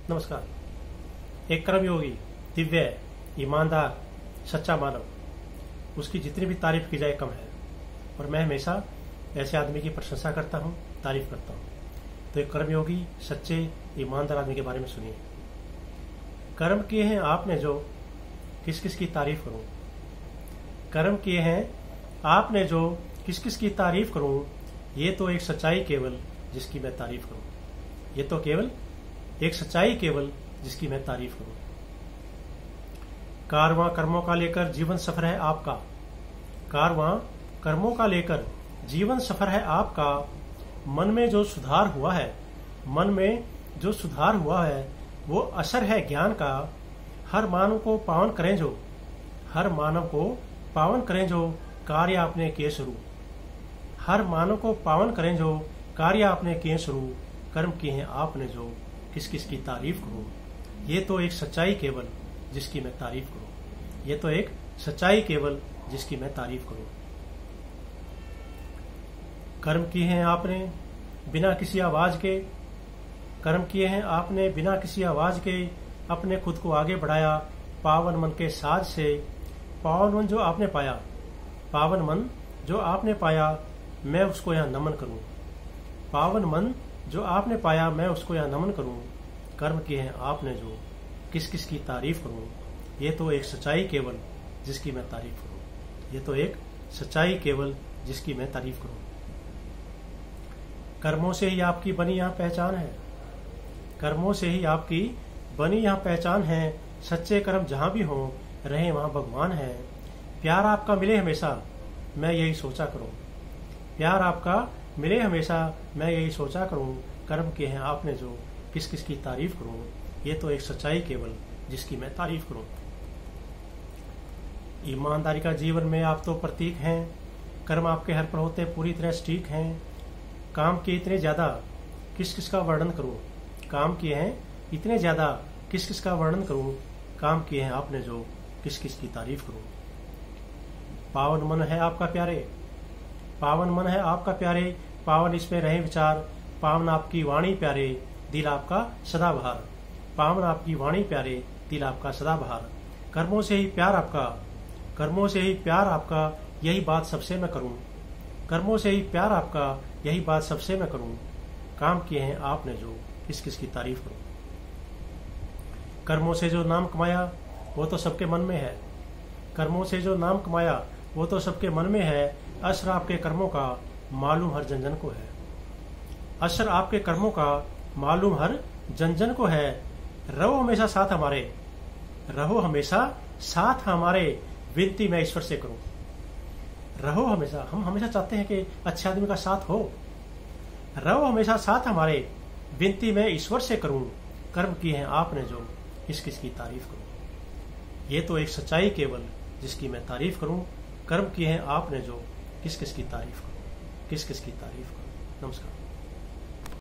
नमस्कार। एक कर्मयोगी, दिव्य, ईमानदार, सच्चा मानव, उसकी जितनी भी तारीफ की जाए कम है। और मैं हमेशा ऐसे आदमी की प्रशंसा करता हूँ, तारीफ करता हूँ। तो एक कर्मयोगी, सच्चे, ईमानदार आदमी के बारे में सुनिए। कर्म किए हैं आपने जो, किस किस की तारीफ करूं। कर्म किए हैं आपने जो, किस किस की तारीफ करूं। ये तो एक सच्चाई केवल जिसकी मैं तारीफ करूं। ये तो केवल एक सच्चाई केवल जिसकी मैं तारीफ करूं। कारवां कर्मों का लेकर जीवन सफर है आपका। कारवां कर्मों का लेकर जीवन सफर है आपका। मन में जो सुधार हुआ है, मन में जो सुधार हुआ है, वो असर है ज्ञान का। हर मानव को पावन करें जो, हर मानव को पावन करें जो कार्य आपने किए शुरू। हर मानव को पावन करें जो कार्य आपने किए शुरू। कर्म किए हैं आपने जो, किस किस की तारीफ करूं। ये तो एक सच्चाई केवल जिसकी मैं तारीफ करूं। ये तो एक सच्चाई केवल जिसकी मैं तारीफ करूं। कर्म किए हैं आपने बिना किसी आवाज के। कर्म किए हैं आपने बिना किसी आवाज के। अपने खुद को आगे बढ़ाया पावन मन के साज से। पावन मन जो आपने पाया, पावन मन जो आपने पाया, मैं उसको यहाँ नमन करूं। पावन मन जो आपने पाया, मैं उसको यहाँ नमन करूं। कर्म किए हैं आपने जो, किस किस की तारीफ करूं। ये तो एक सच्चाई केवल जिसकी मैं तारीफ करूं। ये तो एक सच्चाई केवल जिसकी मैं तारीफ करूं। कर्मों से ही आपकी बनी यहाँ पहचान है। कर्मों से ही आपकी बनी यहाँ पहचान है। सच्चे कर्म जहां भी हों, रहे वहां भगवान है। प्यार आपका मिले हमेशा, मैं यही सोचा करूं। प्यार आपका मिले हमेशा, मैं यही सोचा करूं। कर्म किए हैं आपने जो, किस किस की तारीफ करूं। ये तो एक सच्चाई केवल जिसकी मैं तारीफ करूं। ईमानदारी का जीवन में आप तो प्रतीक हैं। कर्म आपके हर पर होते पूरी तरह सटीक हैं। काम किए इतने ज्यादा, किस किस का वर्णन करूं। काम किए हैं इतने ज्यादा, किस किस का वर्णन करूं। काम किए हैं आपने जो, किस किस की तारीफ करूं। पावन मन है आपका प्यारे, पावन मन है आपका प्यारे। पावन इसमें रहे विचार, पावन आपकी वाणी प्यारे, दिल आपका सदा बहार। पावन आपकी वाणी प्यारे, दिल आपका सदा बहार। कर्मों से ही प्यार आपका, कर्मों से ही प्यार आपका, यही बात सबसे मैं करूं। कर्मों से ही प्यार आपका, यही बात सबसे मैं करूं। काम किए हैं आपने जो, किस किस की तारीफ करूं। कर्मों से जो नाम कमाया, वो तो सबके मन में है। कर्मों से जो नाम कमाया, वो तो सबके मन में है। असर आपके कर्मों का मालूम हर जन जन को है। असर आपके कर्मों का मालूम हर जन जन को है। रहो हमेशा साथ हमारे, रहो हमेशा साथ हमारे, विनती मैं ईश्वर से करूं। रहो हमेशा, हम हमेशा चाहते हैं कि अच्छे आदमी का साथ हो। रहो हमेशा साथ हमारे, विनती मैं ईश्वर से करूं। कर्म किए हैं आपने जो, किस किस की तारीफ करूं। ये तो एक सच्चाई केवल जिसकी मैं तारीफ करूं। कर्म किए हैं आपने जो, किस किस की तारीफ करूं, किस किस की तारीफ करूं। नमस्कार।